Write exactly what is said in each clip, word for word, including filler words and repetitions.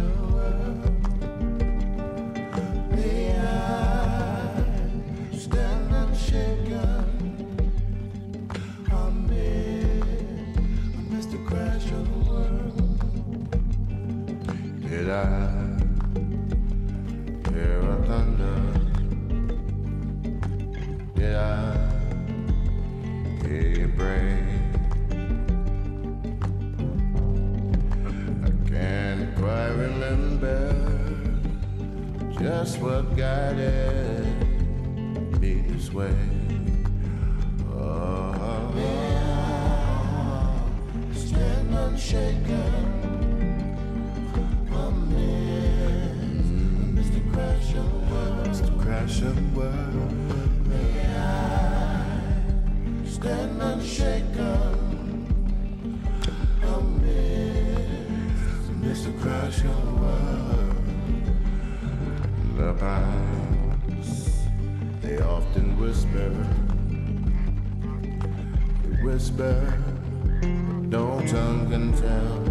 your world. May I stand unshaken? I miss, I miss the crash of the world. Did I hear a thunder? Did I hear you break? I can't quite remember just what guided me this way. Oh, I stand unshaken. I miss, I miss the crash of the world. Miss the crash of the world. Stand unshaken. I miss, miss the crash of the world. The pines, they often whisper. They whisper, no tongue can tell.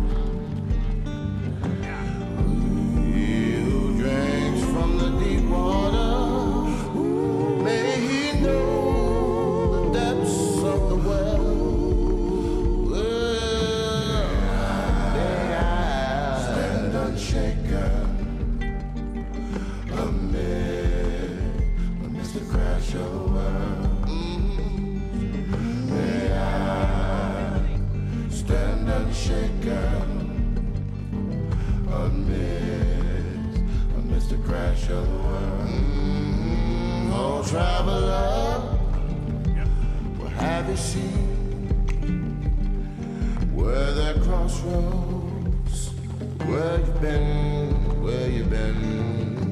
He who drinks from the deep water, may he know the depths of the well. Well, may I stand unshaken amid, amidst the crash of the world. Mm-hmm. May I stand unshaken amidst, amidst the crash of the world. Mm-hmm. Oh, traveler, what have you seen? Where there crossroads, where you been, where you been?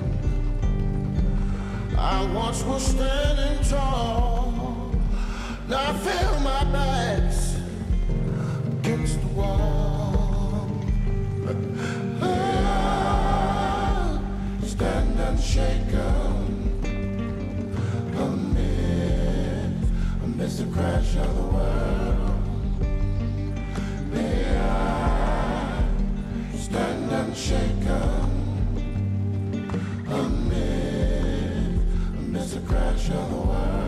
I once was standing tall, now I feel my back's against the wall. I stand unshaken amid, amidst the crash of the world. May I stand unshaken amid, amidst the crash of the world.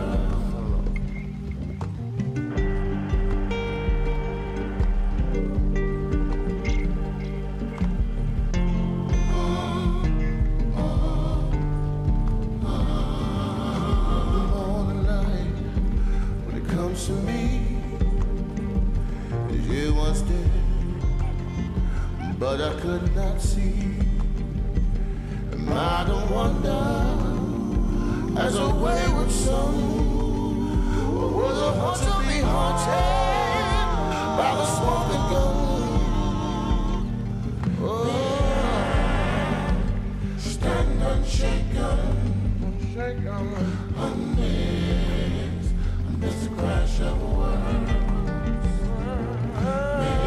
To me, as you once did, but I could not see. Am I to wonder as a wayward soul, or was I once to be haunted by the smoking gun? Oh, stand unshaken, unshaken, amidst, amidst the crash of the world. May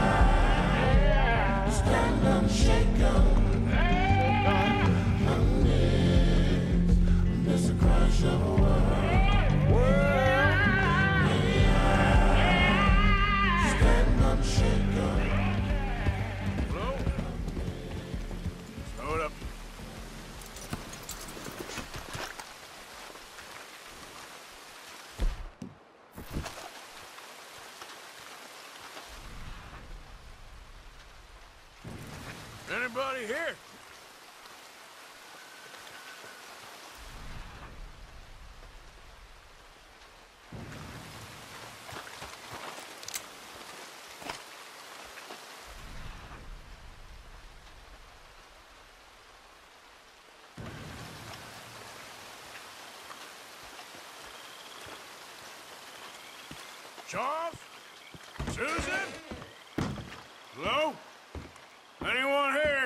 I stand unshaken amidst, amidst the crash of the world. May I stand unshaken. Hello? Hold up. Anybody here? Charles? Susan? Hello? Anyone here?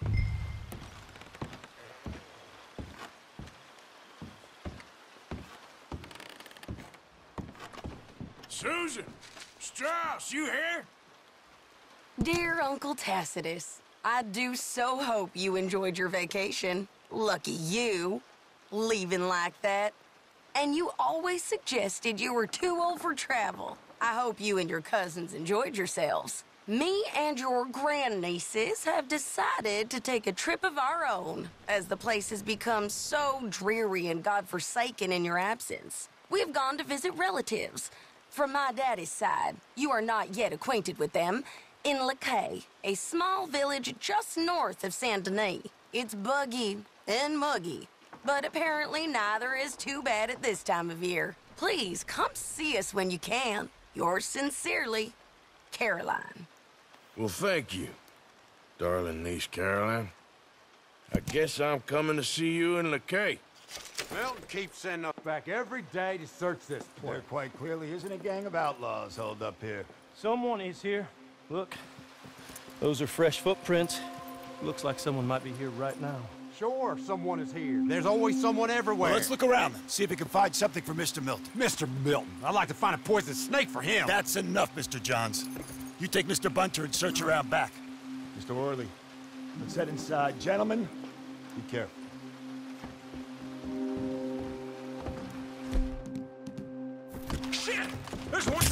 Susan! Strauss, you here? Dear Uncle Tacitus, I do so hope you enjoyed your vacation. Lucky you, leaving like that. And you always suggested you were too old for travel. I hope you and your cousins enjoyed yourselves. Me and your grandnieces have decided to take a trip of our own, as the place has become so dreary and godforsaken in your absence. We've gone to visit relatives. From my daddy's side, you are not yet acquainted with them, in Lakay, a small village just north of Saint Denis. It's buggy and muggy, but apparently neither is too bad at this time of year. Please come see us when you can. Yours sincerely, Caroline. Well, thank you, darling niece Caroline. I guess I'm coming to see you in Lakay. Milton keeps sending us back every day to search this place. There quite clearly isn't a gang of outlaws holed up here. Someone is here. Look, those are fresh footprints. Looks like someone might be here right now. Sure, someone is here. There's always someone everywhere. Well, let's look around then, see if we can find something for Mister Milton. Mister Milton. I'd like to find a poisonous snake for him. That's enough, Mister Johns. You take Mister Bunter and search around back. Mister Orley, let's head inside. Gentlemen, be careful. Shit! There's one!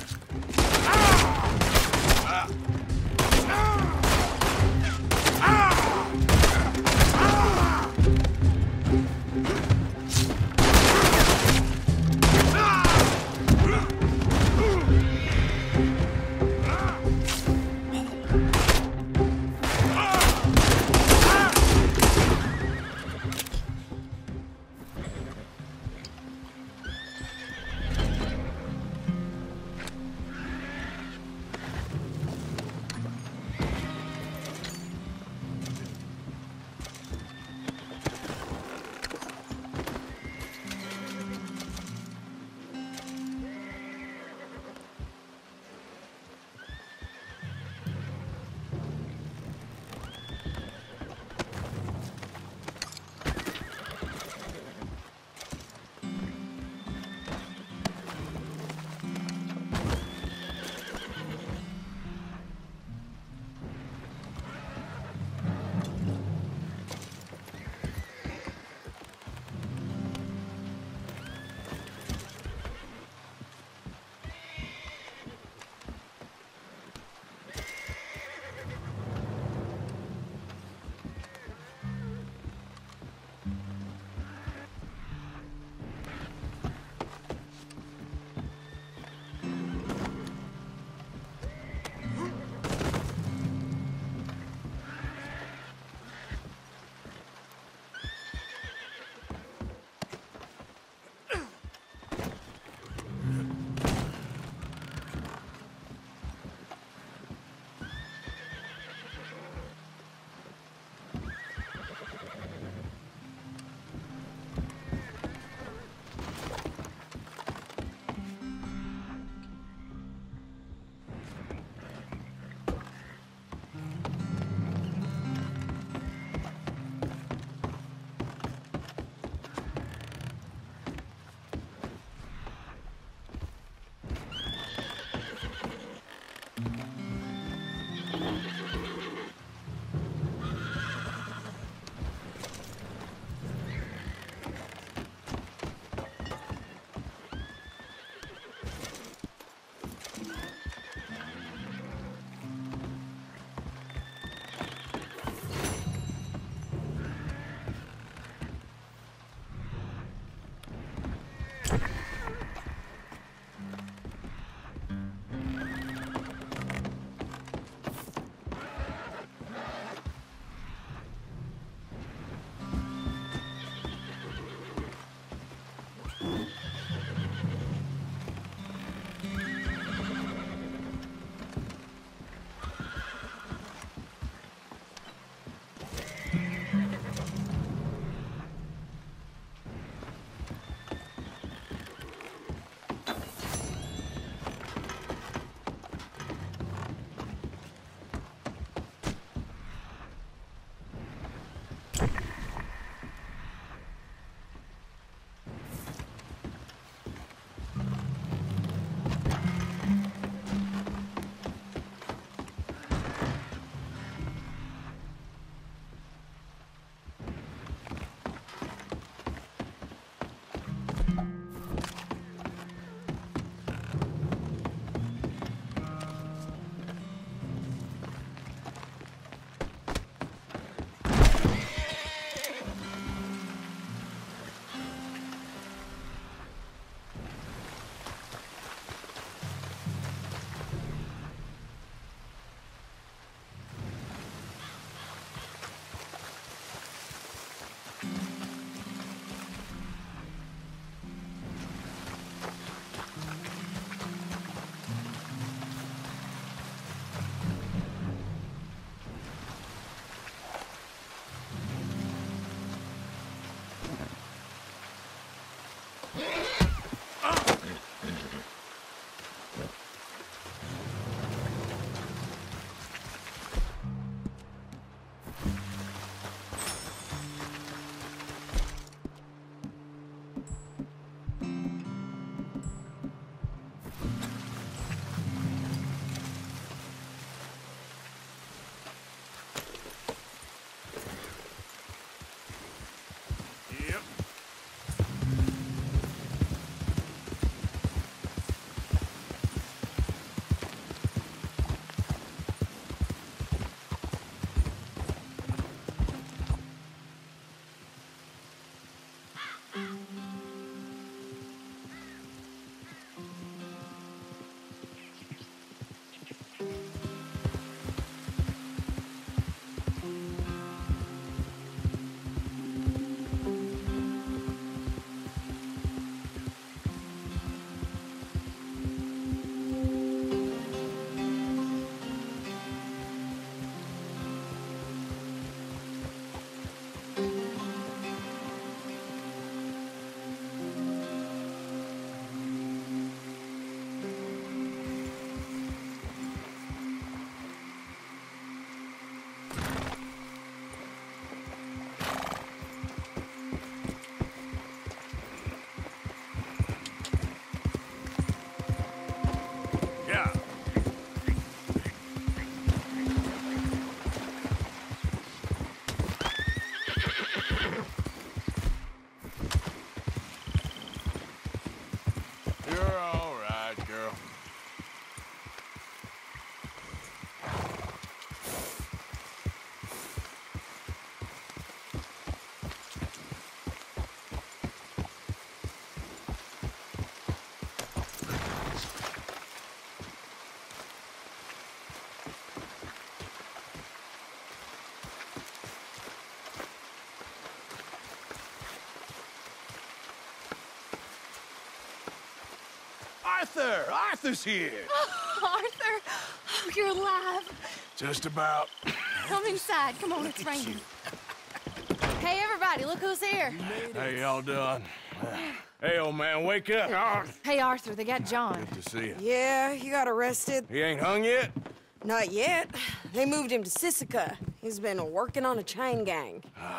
Arthur! Arthur's here! Oh, Arthur! Oh, you're alive. Just about. Come inside. Come on, it's raining. Hey, everybody, look who's here. How y'all doing? Hey, old man, wake up. Hey, Arthur, they got John. Good to see you. Yeah, he got arrested. He ain't hung yet? Not yet. They moved him to Sisika. He's been working on a chain gang.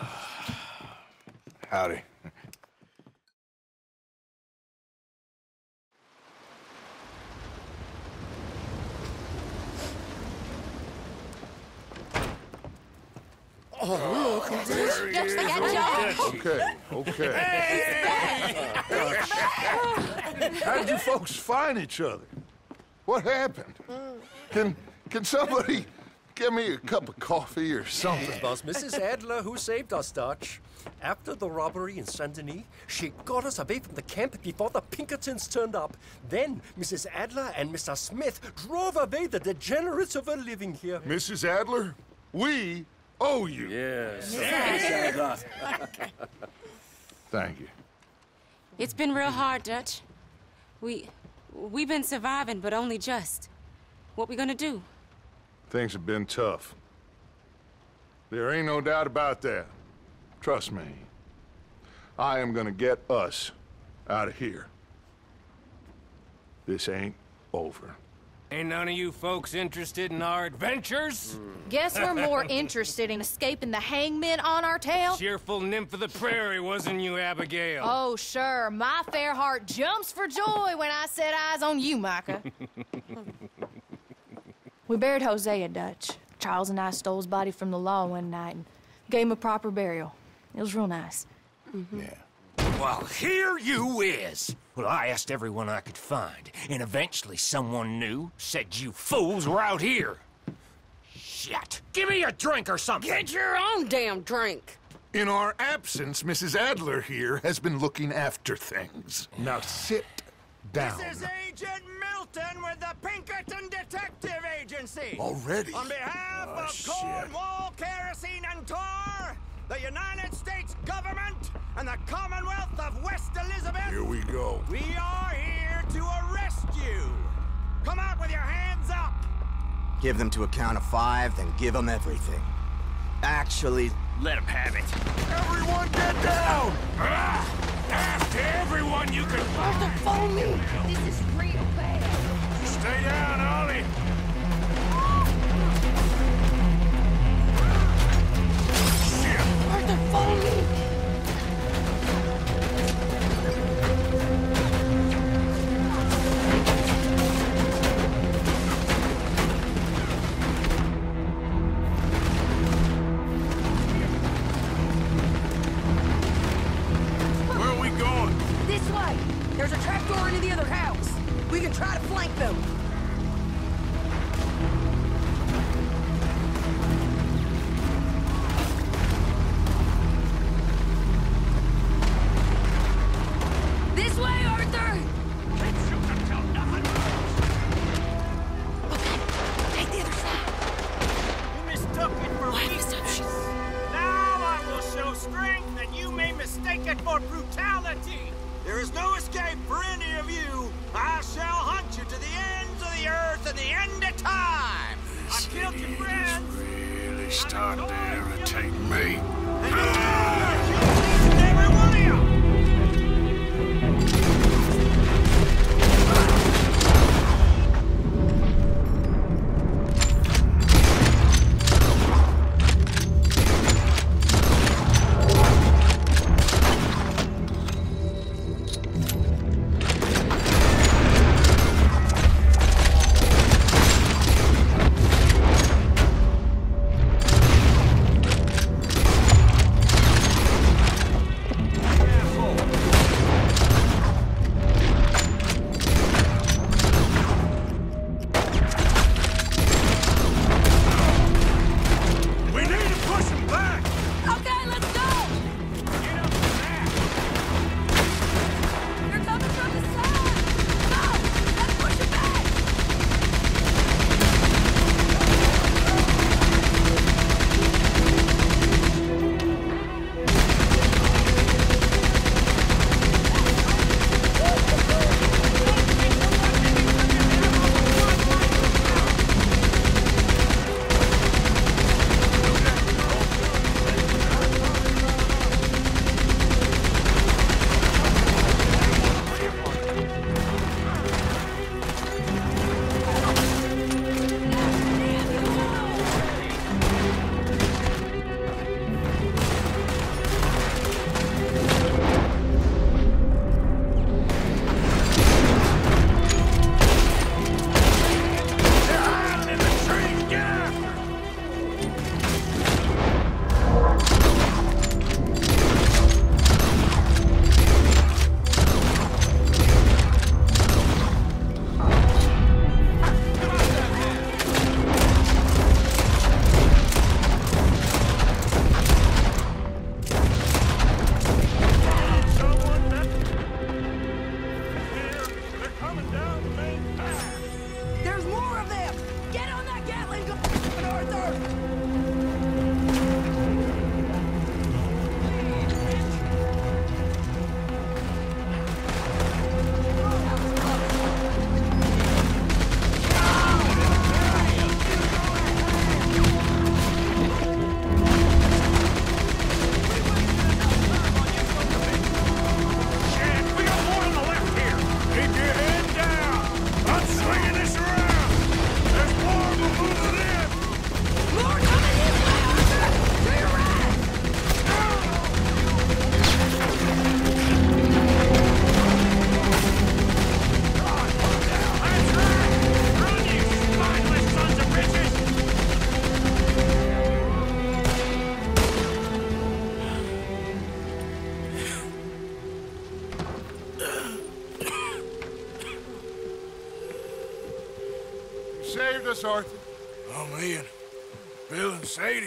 Howdy. Oh, look. Yes, they got John. Okay, okay. How did you folks find each other? What happened? Can can somebody give me a cup of coffee or something? It was Missus Adler who saved us, Dutch. After the robbery in Saint Denis, she got us away from the camp before the Pinkertons turned up. Then Missus Adler and Mister Smith drove away the degenerates who were living here. Missus Adler, we owe you. Yes. Thank you. It's been real hard, Dutch. We... we've been surviving, but only just. What we gonna do? Things have been tough. There ain't no doubt about that. Trust me. I am gonna get us out of here. This ain't over. Ain't none of you folks interested in our adventures? Guess we're more interested in escaping the hangmen on our tail. Cheerful nymph of the prairie, wasn't you, Abigail? Oh, sure. My fair heart jumps for joy when I set eyes on you, Micah. We buried Hosea, Dutch. Charles and I stole his body from the law one night and gave him a proper burial. It was real nice. Mm-hmm. Yeah. Well, here you is. Well, I asked everyone I could find, and eventually someone new said you fools were out here. Shit. Give me a drink or something. Get your own damn drink. In our absence, Missus Adler here has been looking after things. Now sit down. This is Agent Milton with the Pinkerton Detective Agency. Already? On behalf Oh, of shit. Cornwall, Kerosene, and Tar, the United States government, and the Commonwealth of West Elizabeth. Here we go. We are here to arrest you. Come out with your hands up. Give them to a count of five, then give them everything. Actually, Let him have it. Everyone get down! After everyone you can... Arthur, follow me. This is real bad. Stay down, Ollie. Arthur, follow me. Where are we going? This way. There's a trapdoor into the other house. We can try to flank them. This way, Arthur! Let's shoot them till nothing. Take the other side. You mistook it for weakness. Now I will show strength, and you may mistake it for brutality. There is no escape for any of you. I shall hunt you to the ends of the earth and the end of time. I killed your friends. Really starting to irritate me. And you are killing every one of you. us, Arthur? Oh, me and Bill and Sadie.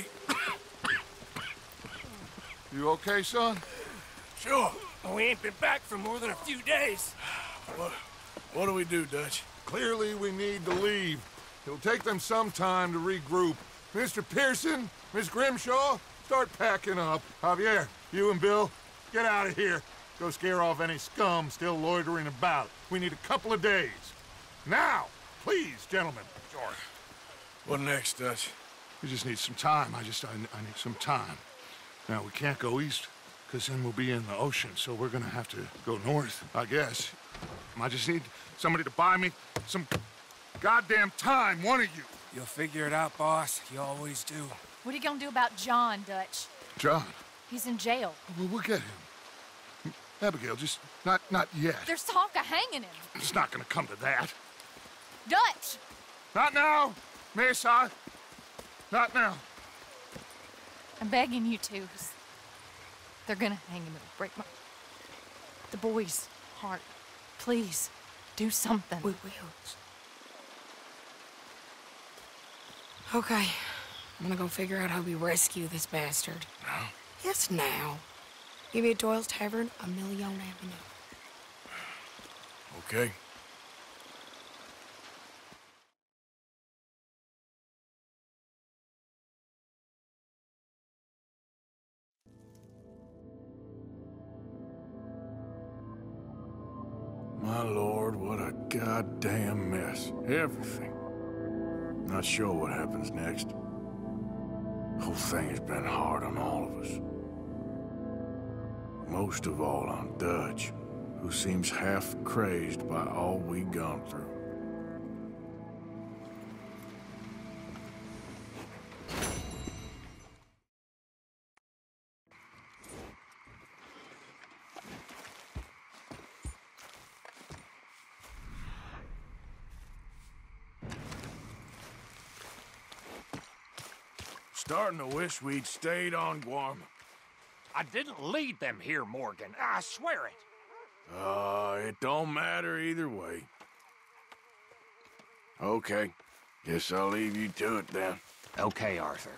You okay, son? Sure. We ain't been back for more than a few days. What, what do we do, Dutch? Clearly, we need to leave. It'll take them some time to regroup. Mister Pearson, Miss Grimshaw, start packing up. Javier, you and Bill, get out of here. Go scare off any scum still loitering about. We need a couple of days. Now, please, gentlemen. Sure. What next, Dutch? We just need some time. I just, I, I need some time. Now, we can't go east, because then we'll be in the ocean, so we're gonna have to go north, I guess. I just need somebody to buy me some goddamn time, one of you. You'll figure it out, boss. You always do. What are you gonna do about John, Dutch? John? He's in jail. Well, we'll get him. Abigail, just not, not yet. There's talk of hanging him. It's not gonna come to that. Dutch! Not now, Miss, I... Not now. I'm begging you to. They're gonna hang him. It'll break my... The boy's heart. Please, do something. We will. Okay. I'm gonna go figure out how we rescue this bastard. Now? Yes, now. Give me a Doyle's Tavern, a Million Avenue. Okay. My lord, what a goddamn mess. Everything. Not sure what happens next. The whole thing has been hard on all of us. Most of all on Dutch, who seems half crazed by all we've gone through. Starting to wish we'd stayed on Guarma. I didn't lead them here, Morgan. I swear it. Uh, it don't matter either way. Okay. Guess I'll leave you to it then. Okay, Arthur.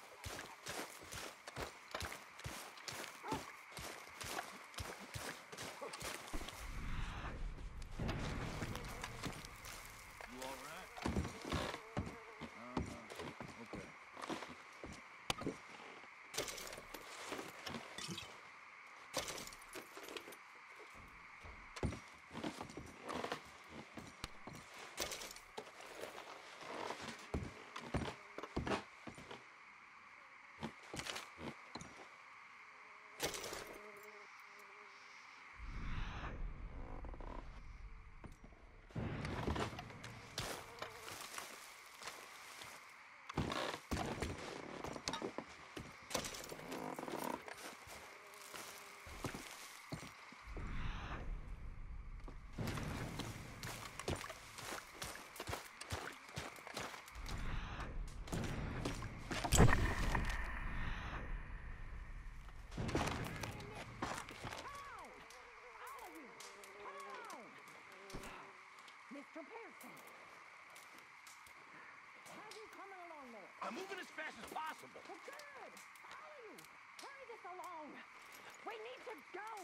Mister Pearson! How are you coming along there? I'm moving as fast as possible. Well, good! All of you, hurry this along! We need to go!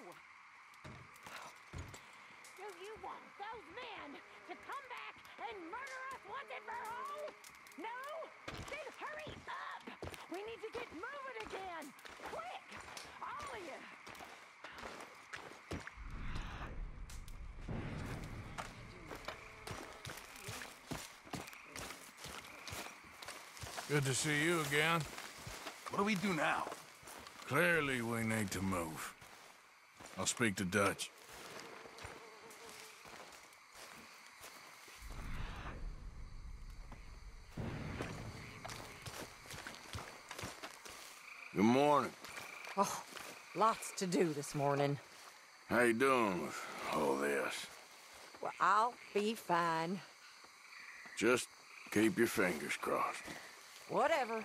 Do you want those men to come back and murder us once and for all? No? Then hurry up! We need to get moving again! Quick! All of you! Good to see you again. What do we do now? Clearly we need to move. I'll speak to Dutch. Good morning. Oh, lots to do this morning. How you doing with all this? Well, I'll be fine. Just keep your fingers crossed. Whatever.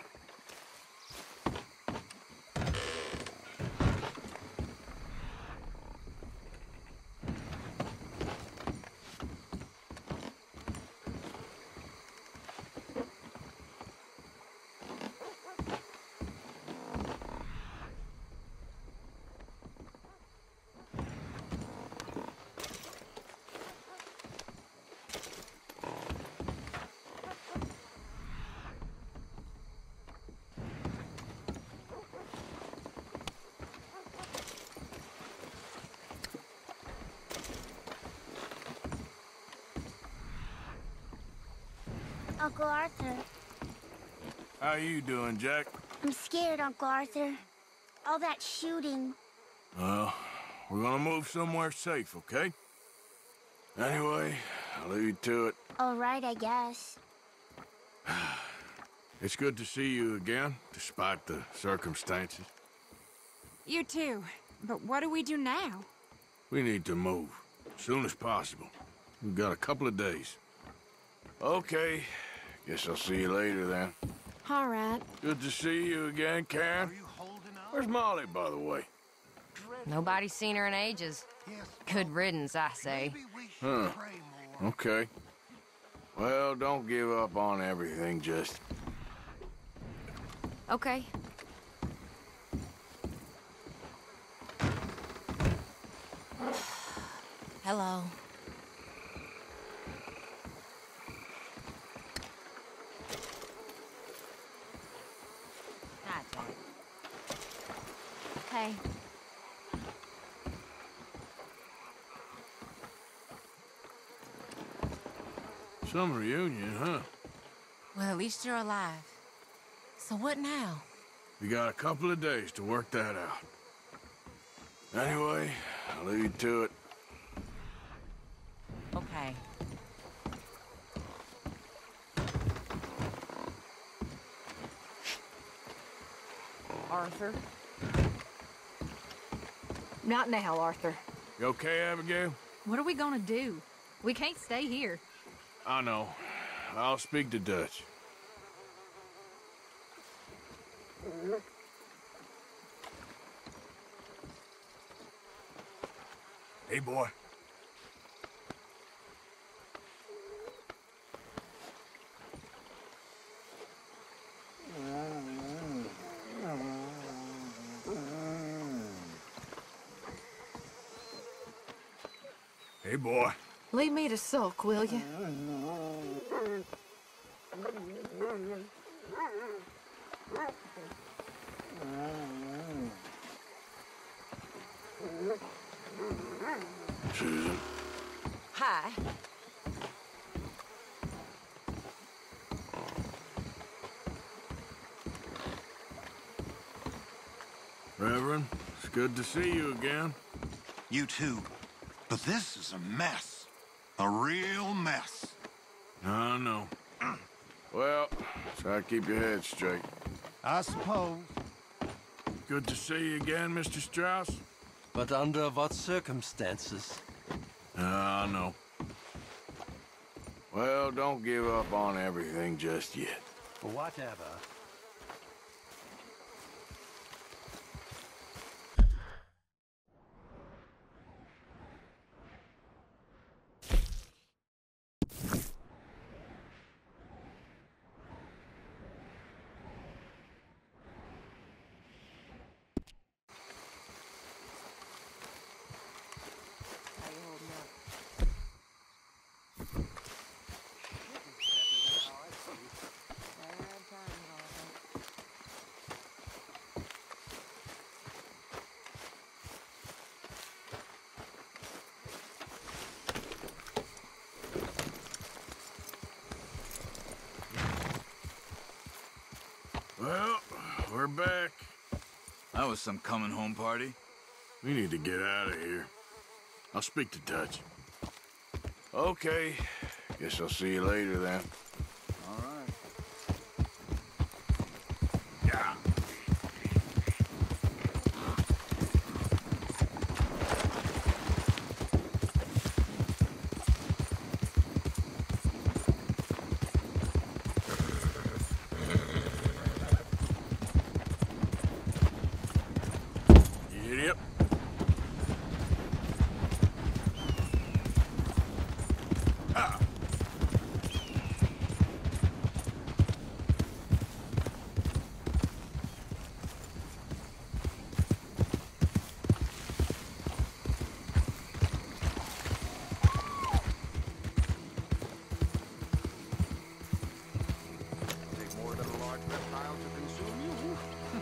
Uncle Arthur. How you doing, Jack? I'm scared, Uncle Arthur. All that shooting. Well, we're gonna move somewhere safe, okay? Anyway, I'll leave you to it. All right, I guess. It's good to see you again, despite the circumstances. You too. But what do we do now? We need to move. As soon as possible. We've got a couple of days. Okay. Guess I'll see you later then. All right. Good to see you again, Karen. Where's Molly, by the way? Nobody's seen her in ages. Good riddance, I say. Huh. Okay. Well, don't give up on everything, just... Okay. Hello. Hi, Jack. Hey. Some reunion, huh? Well, at least you're alive. So what now? We got a couple of days to work that out. Anyway, I'll leave you to it. Okay. Arthur? Not now, Arthur. You okay, Abigail? What are we gonna do? We can't stay here. I know. I'll speak to Dutch. Hey, boy. Hey, boy. Leave me to sulk, will you? Susan. Hi. Reverend, it's good to see you again. You too. But this is a mess. A real mess. I know. Well, try to keep your head straight. I suppose. Good to see you again, Mister Strauss. But under what circumstances? I know. Well, don't give up on everything just yet. Whatever. Well, we're back. That was some coming home party. We need to get out of here. I'll speak to Dutch. Okay. Guess I'll see you later then. All right. Yeah. Yep. Ah. Take more than a large reptile to consume you.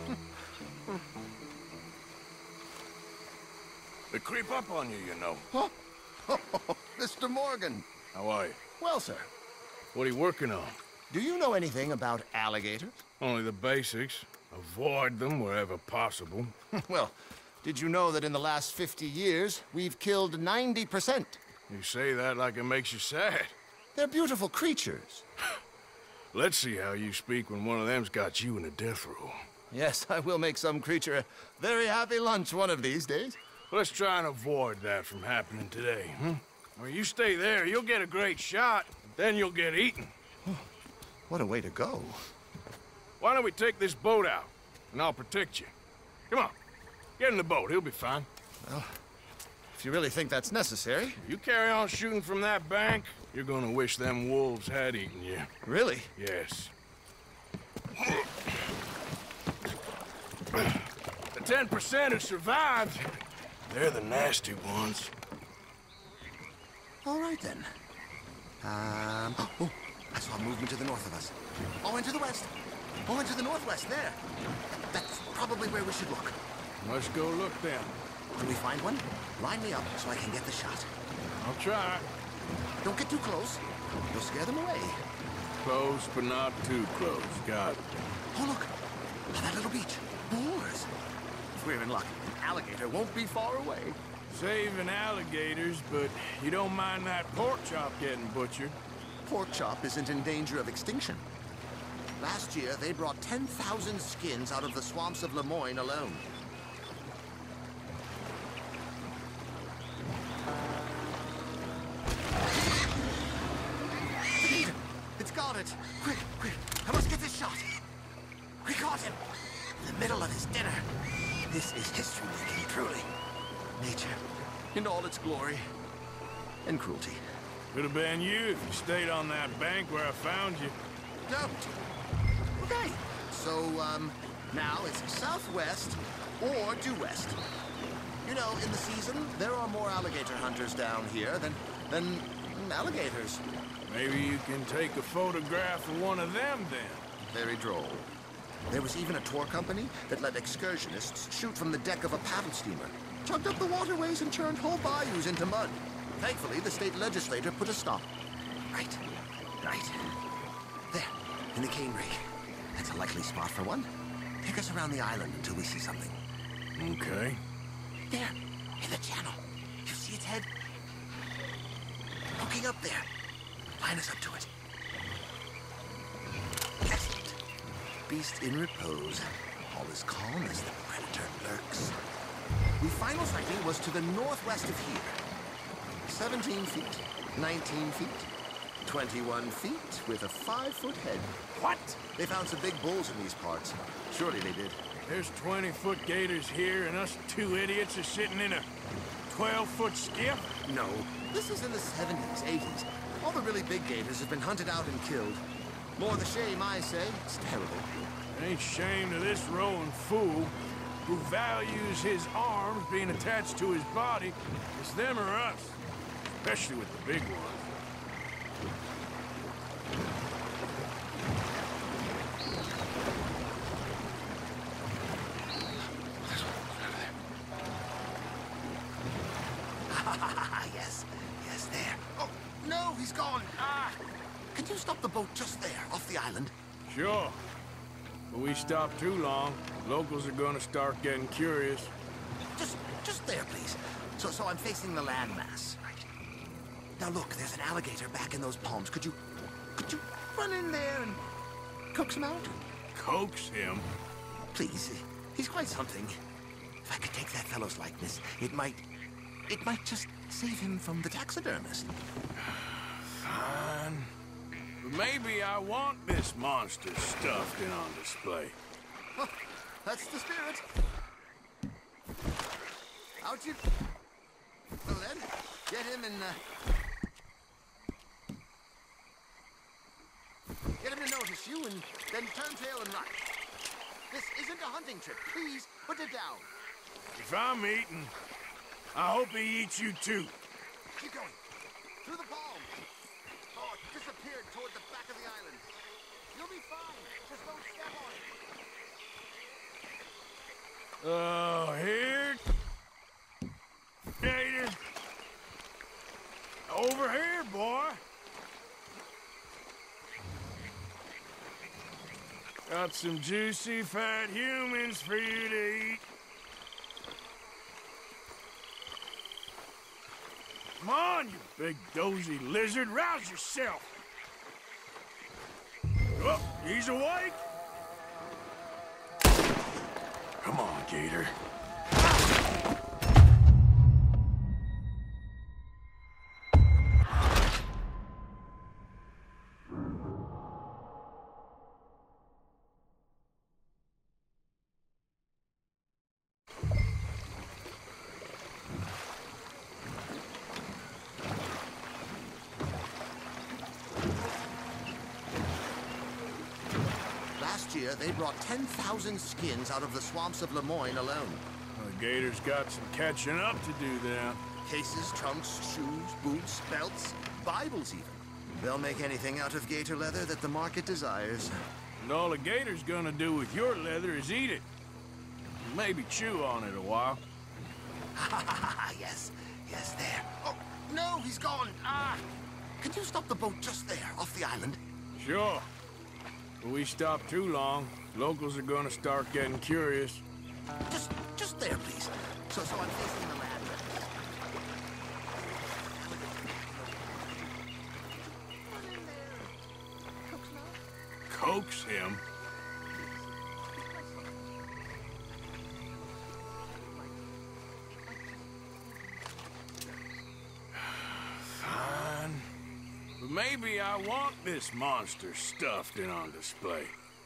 They creep up on you, you know. Huh? Mister Morgan. How are you? Well, sir. What are you working on? Do you know anything about alligators? Only the basics. Avoid them wherever possible. Well, did you know that in the last fifty years, we've killed ninety percent? You say that like it makes you sad. They're beautiful creatures. Let's see how you speak when one of them's got you in a death row. Yes, I will make some creature a very happy lunch one of these days. Let's try and avoid that from happening today, hmm? Well, you stay there, you'll get a great shot, then you'll get eaten. What a way to go. Why don't we take this boat out, and I'll protect you. Come on, get in the boat, he'll be fine. Well, if you really think that's necessary. You carry on shooting from that bank, you're gonna wish them wolves had eaten you. Really? Yes. The ten percent who survived, they're the nasty ones. All right, then. Um, oh, I saw movement to the north of us. Oh, and to the west. Oh, and to the northwest, there. That's probably where we should look. Let's go look then. When we find one, line me up so I can get the shot. I'll try. Don't get too close. You'll scare them away. Close, but not too close. Got it. Oh, look. That little beach. Boars. If we're in luck, an alligator won't be far away. Saving alligators, but you don't mind that pork chop getting butchered? Pork chop isn't in danger of extinction. Last year, they brought ten thousand skins out of the swamps of Lemoyne alone. It's got it! Quick, quick! I must get this shot! We caught him! In the middle of his dinner. This is history-making, truly. Nature, in all its glory and cruelty. Could have been you if you stayed on that bank where I found you. Don't. Okay, so, um, now it's southwest or due west. You know, in the season, there are more alligator hunters down here than, than alligators. Maybe you can take a photograph of one of them, then. Very droll. There was even a tour company that let excursionists shoot from the deck of a paddle steamer, chugged up the waterways and churned whole bayous into mud. Thankfully, the state legislature put a stop. Right, right. There, in the cane rig. That's a likely spot for one. Take us around the island until we see something. Okay. There, in the channel. You see its head? Hooking up there. Line us up to it. Excellent. Beast in repose. All is calm as the predator lurks. The final sighting was to the northwest of here. seventeen feet, nineteen feet, twenty-one feet with a five-foot head. What? They found some big bulls in these parts. Surely they did. There's twenty-foot gators here, and us two idiots are sitting in a twelve-foot skiff? No. This is in the seventies, eighties. All the really big gators have been hunted out and killed. More the shame, I say. It's terrible. Ain't shame to this rolling fool who values his arms being attached to his body. It's them or us, especially with the big ones. Yes, yes, there. Oh, no, he's gone. Ah! Can you stop the boat just there, off the island? Sure. But we stop too long, locals are gonna start getting curious. Just, just there, please. So, so I'm facing the landmass. Right. Now look, there's an alligator back in those palms. Could you, could you run in there and coax him out? Coax him? Please, he's quite something. If I could take that fellow's likeness, it might, it might just save him from the taxidermist. Fine. But maybe I want this monster stuffed and on display. Well, that's the spirit. Out you... So then, get him and, uh... get him to notice you and then turn tail and run. This isn't a hunting trip. Please, put it down. If I'm eating, I hope he eats you too. Keep going. Through the palm. Oh, it disappeared toward the back of the island. You'll be fine. Just don't step on it. Oh, here. Gator. Over here, boy. Got some juicy, fat humans for you to eat. Come on, you big dozy lizard, rouse yourself. Oh, he's awake. Come on, Gator. Last year, they brought ten thousand skins out of the swamps of Lemoyne alone. The Gator's got some catching up to do then. Cases, trunks, shoes, boots, belts, Bibles even. They'll make anything out of gator leather that the market desires. And all the Gator's gonna do with your leather is eat it. Maybe chew on it a while. Yes, yes, there. Oh, no, he's gone. Ah! Can you stop the boat just there, off the island? Sure. If we stop too long, locals are gonna start getting curious. Just, just there, please. So, so I'm facing the land. Coax him? Fine. But maybe I want this monster stuffed and on display.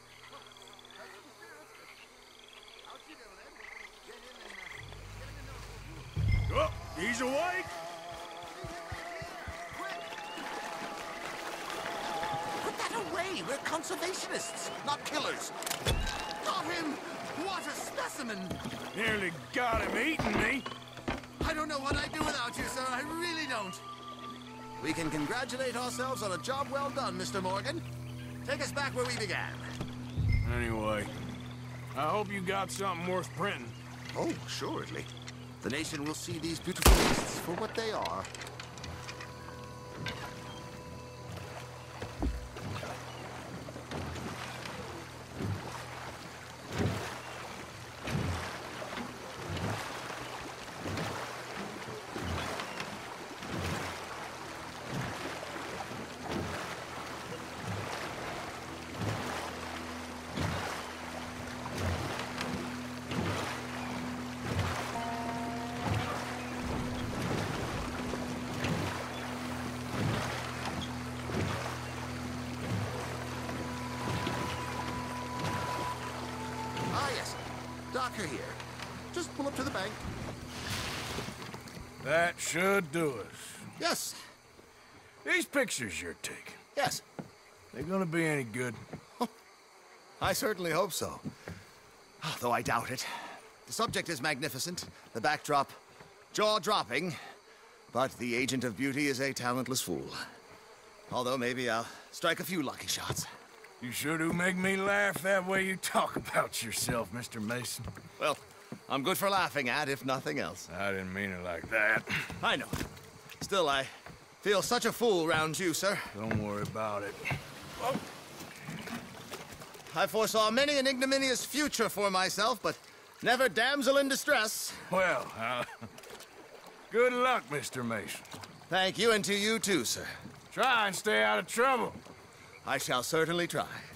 Oh, he's awake! Put that away! We're conservationists, not killers. Got him! What a specimen! Nearly got him eating me. I don't know what I'd do without you, sir. I really don't. We can congratulate ourselves on a job well done, Mister Morgan. Take us back where we began. Anyway, I hope you got something worth printing. Oh, assuredly. The nation will see these beautiful beasts for what they are. Docker here. Just pull up to the bank. That should do it. Yes. These pictures you're taking. Yes. They gonna be any good? Oh, I certainly hope so. Though I doubt it. The subject is magnificent, the backdrop jaw-dropping, but the agent of beauty is a talentless fool. Although maybe I'll strike a few lucky shots. You sure do make me laugh that way you talk about yourself, Mister Mason. Well, I'm good for laughing at, if nothing else. I didn't mean it like that. I know. Still, I feel such a fool round you, sir. Don't worry about it. Oh. I foresaw many an ignominious future for myself, but never damsel in distress. Well, uh, good luck, Mister Mason. Thank you, and to you too, sir. Try and stay out of trouble. I shall certainly try.